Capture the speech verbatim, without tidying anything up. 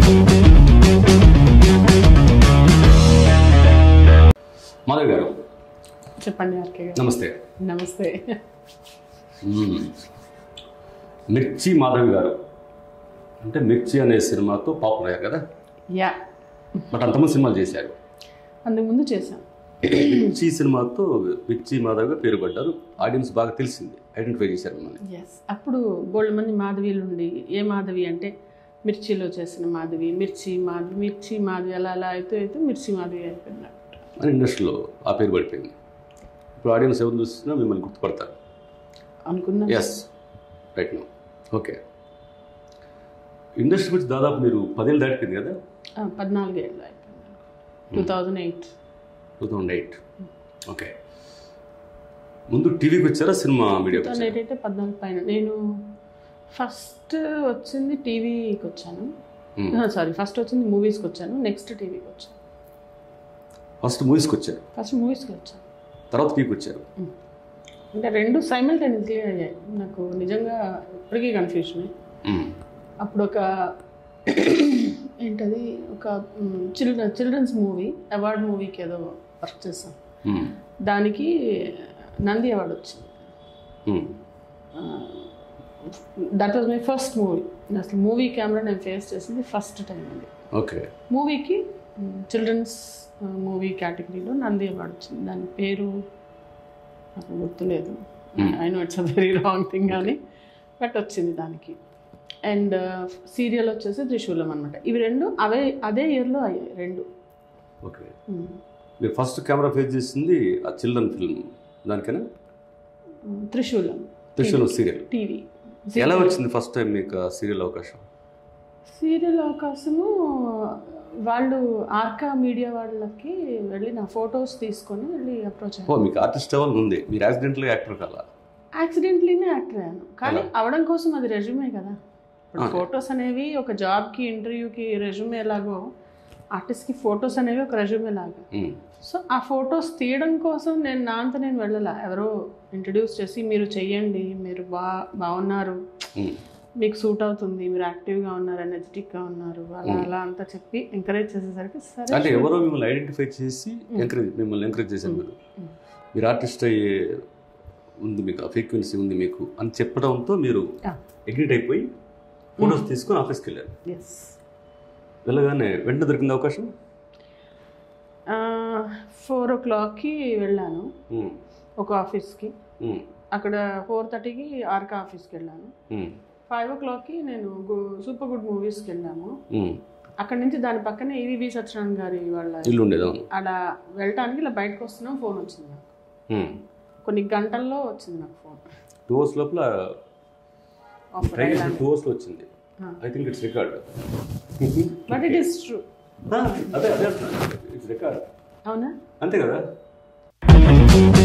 మాధవి గారు చెప్పండి ఆర్కే గారు. నమస్తే. నమస్తే. మిర్చి మాధవి గారు అంటే మిర్చి అనే సినిమాతో పాపులర్ అయ్యారు కదా. యా, బట్ అంతమంది సినిమాలు చేశారు. అంతకుముందు చేశాం. మిర్చి సినిమాతో మిర్చి మాధవిగా పేరు పడ్డారు. ఆడియన్స్ బాగా తెలిసింది, ఐడెంటిఫై చేశారు మిమ్మల్ని. ఎస్, అప్పుడు బోల్డ్ మంది మాధవీలు ఉండి ఏ మాధవి అంటే మిర్చిలో చేసిన మాధవి, మిర్చి మాధవి, మిర్చి మాధవి అలా అలా అయితే అయితే మిర్చి మాధవి అయిపోయింది అని ఇండస్ట్రీలో ఆ పేరు పడిపోయింది. ఇప్పుడు ఆడియన్స్ ఎవరు చూస్తున్నా మిమ్మల్ని గుర్తుపడతారు అనుకున్నా. Yes, right no. Okay, industry గురించి దాదాపు మీరు పదేళ్ళు దాటిపోయింది కదా. పద్నాలుగు ఏళ్ళు అయిపోయింది. Two thousand eight two thousand eight okay. ముందు టీవీకి వచ్చారా, cinema media? Two thousand eight అయితే పద్నాలుగు పైన. నేను ఫస్ట్ వచ్చింది టీవీకి వచ్చాను. సారీ, ఫస్ట్ వచ్చింది మూవీస్కి వచ్చాను, నెక్స్ట్ టీవీకి వచ్చాను. ఫస్ట్ మూవీస్కి వచ్చారు, ఫస్ట్ మూవీస్కి వచ్చాను, తర్వాత టీవీకి వచ్చారు. అంటే రెండు సైమల్టేనియస్లీ అయ్యాయి. నాకు నిజంగా ఇప్పటికీ కన్ఫ్యూజన్. అప్పుడు ఒక ఏంటది ఒక చిల్డ్రన్ చిల్డ్రన్స్ మూవీ అవార్డ్ మూవీకి ఏదో వర్క్ చేస్తాం. దానికి నంది అవార్డు వచ్చింది. That was my first movie. అసలు మూవీ కెమెరా నేను ఫేస్ చేసింది ఫస్ట్ టైం అది. ఓకే, మూవీకి చిల్డ్రన్స్ మూవీ కేటగిరీలో నంది అవార్డు వచ్చింది. దాని పేరు నాకు గుర్తులేదు. I know it's a very wrong thing కానీ బట్ వచ్చింది దానికి. అండ్ సీరియల్ వచ్చేసి త్రిశూలం అనమాట. ఇవి రెండు అవే అదే ఇయర్లో అయ్యాయి రెండు. ఓకే, మీరు ఫస్ట్ కెమెరా ఫేస్ చేసింది ఆ చిల్డ్రన్ ఫిల్మ్ దానికైనా? త్రిశూలం త్రిశూలం సీరియల్ టీవీ. ఎలా వచ్చింది ఫస్ట్ టైం మీకు సీరియల్ అవకాశం? సీరియల్ అవకాశము వాళ్ళు ఆర్కా మీడియా వాళ్ళకి వెళ్ళి నా ఫొటోస్ తీసుకొని వెళ్ళి అప్రోచ్ అయ్యాను. మీకు ఆర్టిస్ట్ అవ్వాలి ఉంది, మీరు యాక్సిడెంట్లీ యాక్టర్ కాలా? యాక్సిడెంట్లీనే యాక్టర్ అయ్యాను, కానీ అవడం కోసం అది రెజ్యూమే కదా. ఇప్పుడు ఫొటోస్ అనేవి ఒక జాబ్కి ఇంటర్వ్యూకి రెజ్యూమే ఎలాగో ఆర్టిస్ట్కి ఫొటోస్ అనేవి ఒక రెజ్యూమే లాగా. సో ఆ ఫొటోస్ తీయడం కోసం నేను నా అంతా నేను వెళ్ళాల. ఎవరో ఇంట్రడ్యూస్ చేసి మీరు చెయ్యండి, మీరు బా బాగున్నారు, మీకు సూట్ అవుతుంది, మీరు యాక్టివ్గా ఉన్నారు, ఎనర్జెటిక్గా ఉన్నారు, అలా అలా అంతా చెప్పి ఎంకరేజ్ చేసేసరికి సరే. అంటే ఎవరో మిమ్మల్ని ఐడెంటిఫై చేసి ఎంకరేజ్ మిమ్మల్ని ఎంకరేజ్ చేశారు. మీరు మీరు ఆర్టిస్ట్ అయ్యే ఉంది, మీకు ఫ్రీక్వెన్సీ ఉంది మీకు అని చెప్పడంతో మీరు ఎగ్రిట్ అయిపోయి ఫొటోస్ తీసుకొని ఆఫీస్కి వెళ్ళారు. ఎస్, వెళ్ళగానే వెంటనే దొరికింది అవకాశం. ఫోర్ ఓ క్లాక్కి వెళ్ళాను ఒక ఆఫీస్కి. అక్కడ ఫోర్ థర్టీకి ఆర్కా ఆఫీస్కి వెళ్ళాను. ఫైవ్ ఓ క్లాక్కి నేను సూపర్ గుడ్ మూవీస్కి వెళ్ళాము. అక్కడ నుంచి దాని పక్కనే ఈవీవి సత్యనారాయణ గారి వాళ్ళ ఇల్లు ఉండేది. అలా వెళ్ళటానికి ఇలా బయటకు వస్తున్నాం, ఫోన్ వచ్చింది నాకు. కొన్ని గంటల్లో వచ్చింది నాకు ఫోన్. టూ అవర్స్ లోపల టూ అవర్స్లో వచ్చింది. I think it's record. But it is true. అదే అదే ఇట్స్ రికార్డ్. అవునా? అంతే కదా.